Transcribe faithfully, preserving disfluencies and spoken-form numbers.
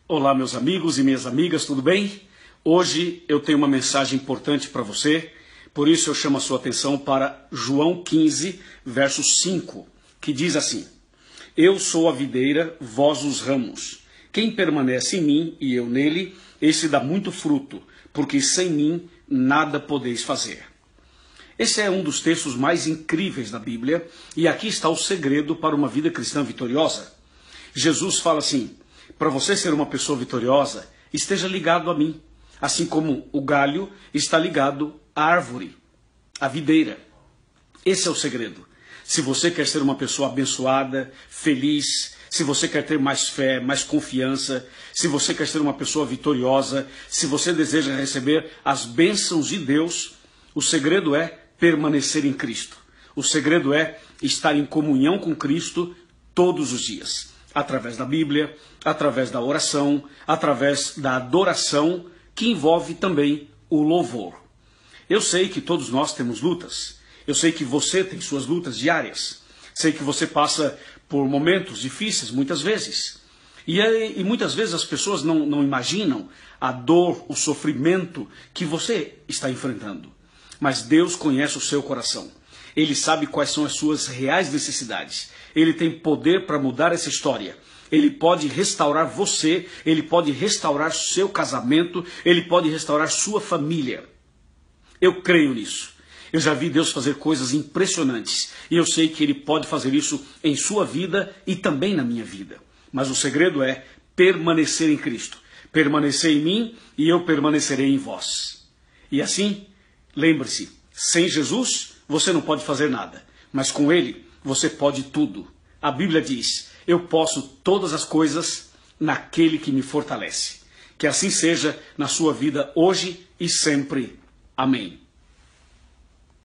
Olá, meus amigos e minhas amigas, tudo bem? Hoje eu tenho uma mensagem importante para você, por isso eu chamo a sua atenção para João quinze, verso cinco, que diz assim: Eu sou a videira, vós os ramos. Quem permanece em mim e eu nele, esse dá muito fruto, porque sem mim nada podeis fazer. Esse é um dos textos mais incríveis da Bíblia, e aqui está o segredo para uma vida cristã vitoriosa. Jesus fala assim: para você ser uma pessoa vitoriosa, esteja ligado a mim, assim como o galho está ligado à árvore, à videira. Esse é o segredo. Se você quer ser uma pessoa abençoada, feliz, se você quer ter mais fé, mais confiança, se você quer ser uma pessoa vitoriosa, se você deseja receber as bênçãos de Deus, o segredo é permanecer em Cristo. O segredo é estar em comunhão com Cristo todos os dias. Através da Bíblia, através da oração, através da adoração, que envolve também o louvor. Eu sei que todos nós temos lutas. Eu sei que você tem suas lutas diárias. Sei que você passa por momentos difíceis muitas vezes. E, e muitas vezes as pessoas não, não imaginam a dor, o sofrimento que você está enfrentando. Mas Deus conhece o seu coração. Ele sabe quais são as suas reais necessidades. Ele tem poder para mudar essa história. Ele pode restaurar você, ele pode restaurar seu casamento, ele pode restaurar sua família. Eu creio nisso. Eu já vi Deus fazer coisas impressionantes. E eu sei que Ele pode fazer isso em sua vida e também na minha vida. Mas o segredo é permanecer em Cristo. Permanecer em mim e eu permanecerei em vós. E assim, lembre-se, sem Jesus você não pode fazer nada. Mas com Ele você pode tudo. A Bíblia diz: eu posso todas as coisas naquele que me fortalece. Que assim seja na sua vida hoje e sempre. Amém.